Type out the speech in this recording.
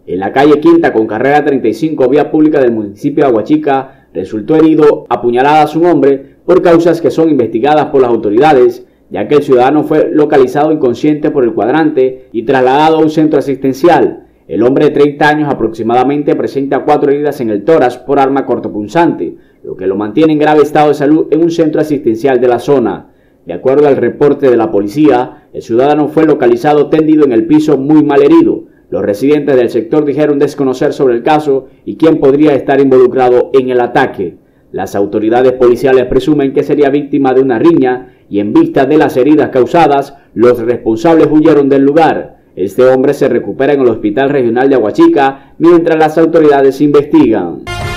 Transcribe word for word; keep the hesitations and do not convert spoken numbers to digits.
En la calle Quinta con carrera treinta y cinco, vía pública del municipio de Aguachica, resultó herido a puñaladas un hombre por causas que son investigadas por las autoridades, ya que el ciudadano fue localizado inconsciente por el cuadrante y trasladado a un centro asistencial. El hombre de treinta años aproximadamente presenta cuatro heridas en el tórax por arma cortopunzante, lo que lo mantiene en grave estado de salud en un centro asistencial de la zona. De acuerdo al reporte de la policía, el ciudadano fue localizado tendido en el piso muy mal herido. Los residentes del sector dijeron desconocer sobre el caso y quién podría estar involucrado en el ataque. Las autoridades policiales presumen que sería víctima de una riña y en vista de las heridas causadas, los responsables huyeron del lugar. Este hombre se recupera en el Hospital Regional de Aguachica mientras las autoridades investigan.